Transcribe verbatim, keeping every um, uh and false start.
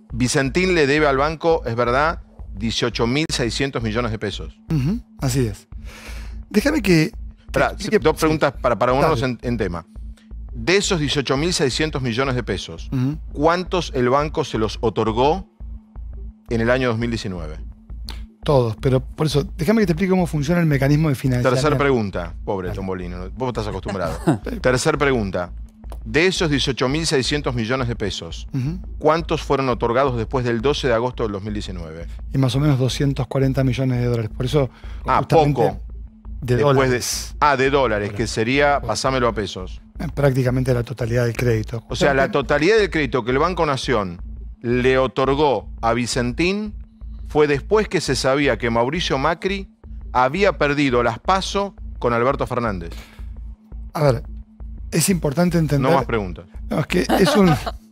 Vicentín le debe al banco, es verdad, dieciocho mil seiscientos millones de pesos. Uh-huh, así es. Déjame que... Esperá, que dos preguntas sí. para, para ponernos en, en tema. De esos dieciocho mil seiscientos millones de pesos, uh-huh. ¿cuántos el banco se los otorgó en el año dos mil diecinueve? Todos, pero por eso, déjame que te explique cómo funciona el mecanismo de financiamiento. Tercer pregunta, pobre vale. Tombolino, vos estás acostumbrado. Tercer pregunta. De esos dieciocho mil seiscientos millones de pesos, uh-huh. ¿cuántos fueron otorgados después del doce de agosto del dos mil diecinueve? Y más o menos doscientos cuarenta millones de dólares. Por eso. Ah, poco. De después dólares. De, ah, de dólares, que sería, pasámelo a pesos. Prácticamente la totalidad del crédito. O sea, la totalidad del crédito que el Banco Nación le otorgó a Vicentín fue después que se sabía que Mauricio Macri había perdido las PASO con Alberto Fernández. A ver. Es importante entender... No más preguntas. No, es que es un...